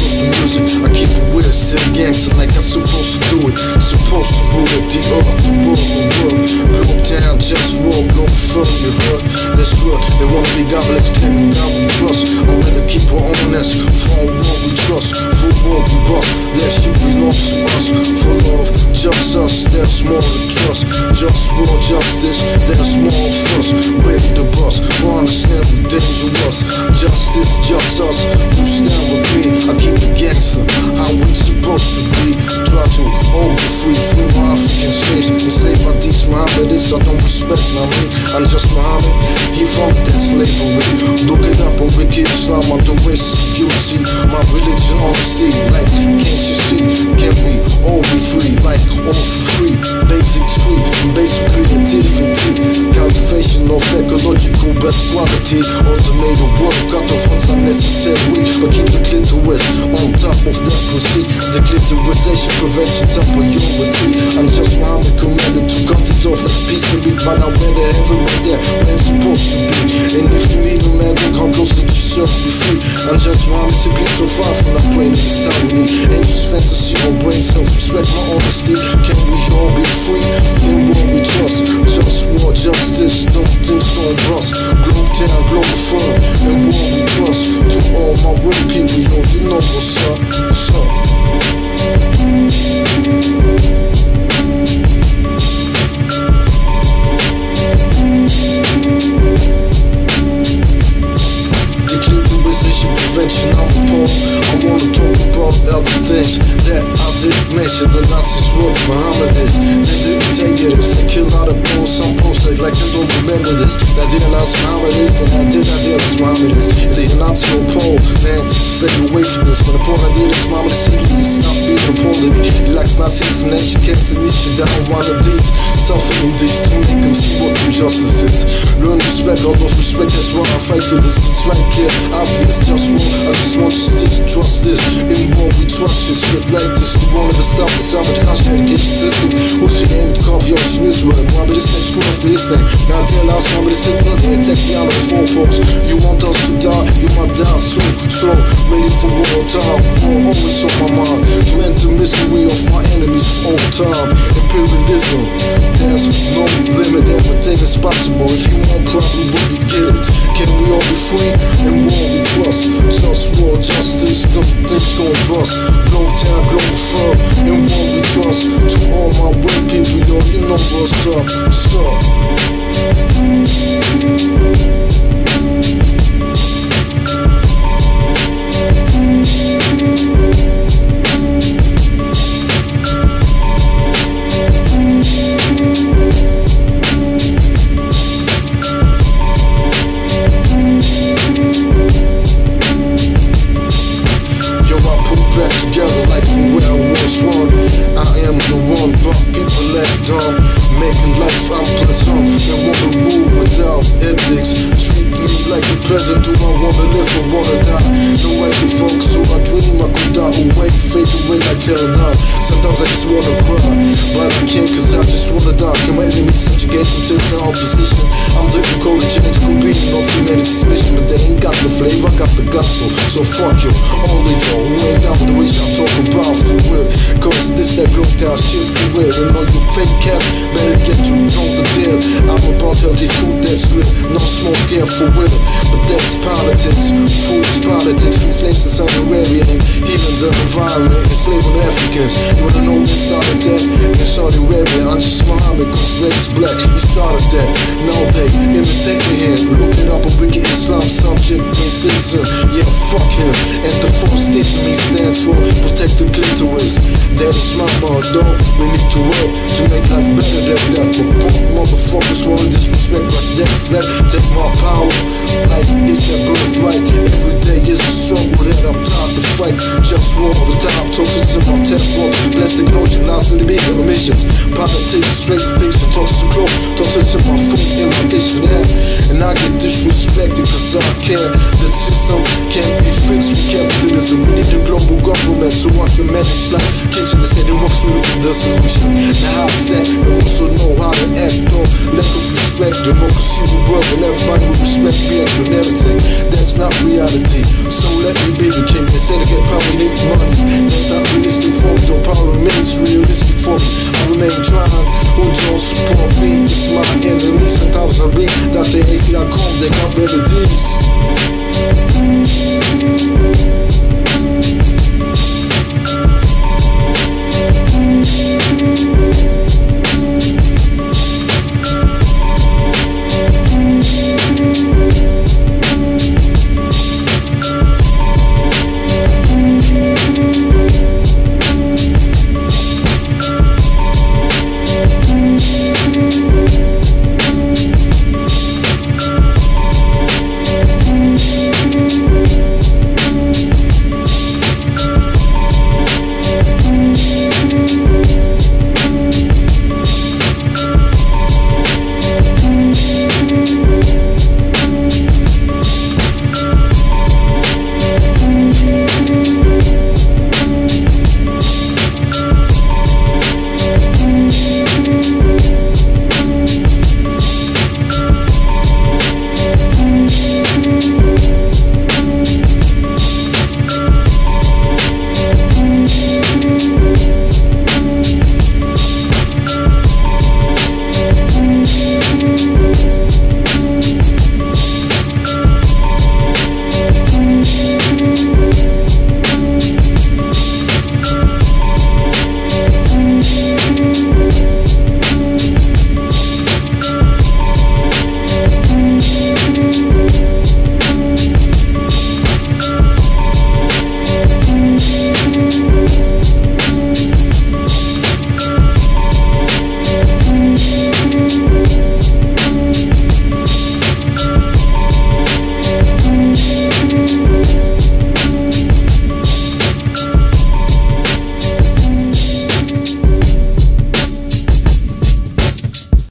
of the music. I keep it weird, still gangster like I'm supposed to do it. Supposed to rule it, the earth, the world. Globetown, JustWar, Globalfirm, you heard? That's real, they wanna be godless, claiming God we trust. I'd rather keep our own ass for what we trust. For what we bust, that shit belongs to us. For love, just us, that's more than trust. JustWar, justice, that's more of us. Ready to bust, for understand we dangerous. Justice, just us, you stand with me. I keep it gangster, how we supposed to be. Try to all be free my African slaves. And say my these Mohammedists, I don't respect, I mean, I'm just Muhammad, he found that slavery. Look it up on Wiki Islam, I'm the racist, you see. My religion honesty, like, can't you see? Can we all be free, like, all for free? Basics free, basic creativity. Cultivation of ecological best quality. Automated work, cut off what's unnecessary. But keep the clitoris on top of that pussy. The clitorisation prevention top priority. I'm just Muhammad commanded to cut it off like piece of meat. But I wear the heaven right there where it's supposed to be. And if you need a man, look how close that you serve be free. I'm just Muhammad simply so far from the brain of this time we need. Ain't just fantasy or brain self-respect, my honesty. Can we all be free in what we trust? JustWar, justice, don't things gon' bust. Globetown, Globalfirm, and what we trust. To all my real people, yo, you know what's up, what's up. Prevention, I'm appalled. I wanna talk about other things that I didn't mention. The Nazis were Mohammedists. They didn't take it, they killed out of Poles. Some Poles like they don't remember this. I idealized Mohammedists and I did idealize Mohammedists. If they're Nazi or Pole, man, stay away from this. When the Pole idealist Mohammed secretly stop being a Pole in me. He likes Nazi intimidation, keeps the niche down one of these. Suffering these to make them see what true justice is. Learn respect, all of respect, that's why I fight for this. It's right clear, obvious, JustWar. I just want you to trust this. In what we trust, it's with like this. We won't ever stop the sabotage education system. What's your name? The copy of Israel. Remember this name, screw after this name. Now dear last number, this Hitler, they attack the army of four folks. You want us to die, you might die soon. Slow, ready for war time. War always on my mind. To end the misery of my enemies for all time. Imperialism, there's no limit. Everything is possible. If you want, probably will be get it. Can we all be free and war we trust? JustWar, justice, the things gon' bust. Globetown, Globalfirm, and what we trust. To all my real people, yo, you know what's up, what's up. Together like from where I was one. I am the one, but people act dumb, making life unpleasant. They wanna rule without ethics. Treat me like a peasant. Do I wanna live or wanna die? No way to focus, so I dream I could die away, fade away like hell now. Sometimes I just wanna cry, but I can't cause I just wanna die. Can my enemies subjugate until it's in opposition? I'm the ecological being of humanity's mission, but they ain't got the flavor, I got the gospel. So fuck you, all of y'all who ain't down with the wish I'm talking about for real. Cause this that Globetown shit for real. And all you fake cats better get to know the deal. I'm about healthy food that's real, no smoke here for real. But that's politics, food's politics. Free slaves in Saudi Arabia and healing the environment, enslaving Africans. You wanna know who started that? In Saudi Arabia, I'm just Muhammad, cause slaves black. He started that, now they imitate me here. Look it up on Wiki Islam, subject, racism. Yeah, fuck him. And the first state to me stands for protect the clitoris. That is my motto. We need to work to make life better than that. But punk motherfuckers wanna disrespect like that. Take my power like it's their birthright. Every day is a struggle that I'm tired to fight. JustWar all the time, toxins in my temple. Plastic notion, lies to the bigger emissions. Politics, straight fiction, talks too close. Toxins in my food, in my dictionary. And I get disrespected cause I care. The system can't be fixed with capitalism. We need a global government so I can manage life. Kitchen is heading up through the solution. Now how's that? We also know how to act though. Lack of respect, democracy will work and everybody will respect me and everything. That's not reality. So let me be the king. They say to get power, you need money.